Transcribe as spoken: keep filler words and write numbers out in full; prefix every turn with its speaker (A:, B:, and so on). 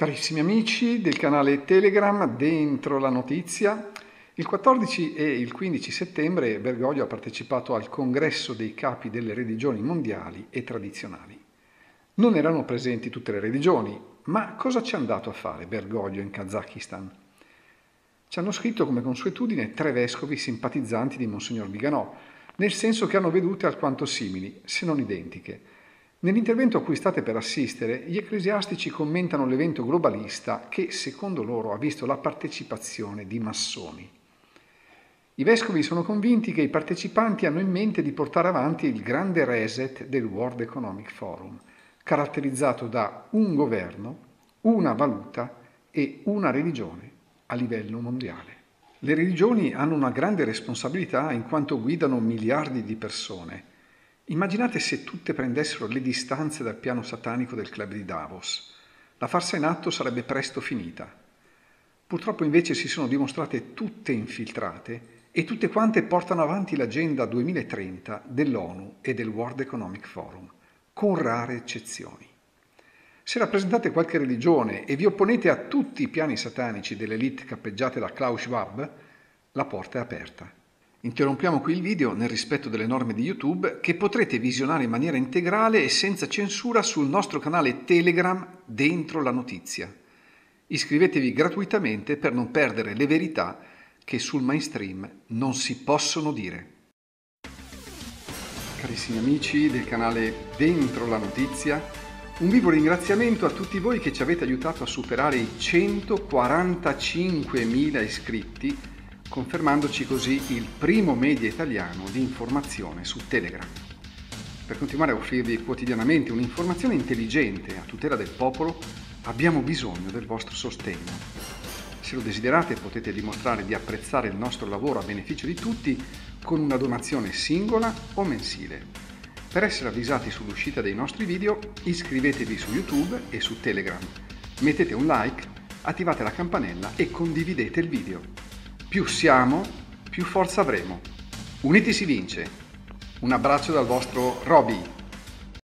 A: Carissimi amici del canale Telegram Dentro la Notizia, il quattordici e il quindici settembre Bergoglio ha partecipato al congresso dei capi delle religioni mondiali e tradizionali. Non erano presenti tutte le religioni, ma cosa ci è andato a fare Bergoglio in Kazakistan? Ci hanno scritto come consuetudine tre vescovi simpatizzanti di Monsignor Viganò, nel senso che hanno vedute alquanto simili, se non identiche. Nell'intervento a cui state per assistere, gli ecclesiastici commentano l'evento globalista che, secondo loro, ha visto la partecipazione di massoni. I vescovi sono convinti che i partecipanti hanno in mente di portare avanti il grande reset del World Economic Forum, caratterizzato da un governo, una valuta e una religione a livello mondiale. Le religioni hanno una grande responsabilità in quanto guidano miliardi di persone. Immaginate se tutte prendessero le distanze dal piano satanico del club di Davos. La farsa in atto sarebbe presto finita. Purtroppo invece si sono dimostrate tutte infiltrate e tutte quante portano avanti l'agenda duemilatrenta dell'ONU e del World Economic Forum, con rare eccezioni. Se rappresentate qualche religione e vi opponete a tutti i piani satanici delle elite cappeggiate da Klaus Schwab, la porta è aperta. Interrompiamo qui il video nel rispetto delle norme di YouTube che potrete visionare in maniera integrale e senza censura sul nostro canale Telegram Dentro la Notizia. Iscrivetevi gratuitamente per non perdere le verità che sul mainstream non si possono dire. Carissimi amici del canale Dentro la Notizia, un vivo ringraziamento a tutti voi che ci avete aiutato a superare i centoquarantacinquemila iscritti, confermandoci così il primo media italiano di informazione su Telegram. Per continuare a offrirvi quotidianamente un'informazione intelligente a tutela del popolo, abbiamo bisogno del vostro sostegno. Se lo desiderate potete dimostrare di apprezzare il nostro lavoro a beneficio di tutti con una donazione singola o mensile. Per essere avvisati sull'uscita dei nostri video, iscrivetevi su YouTube e su Telegram. Mettete un like, attivate la campanella e condividete il video. Più siamo, più forza avremo. Uniti si vince. Un abbraccio dal vostro Roby.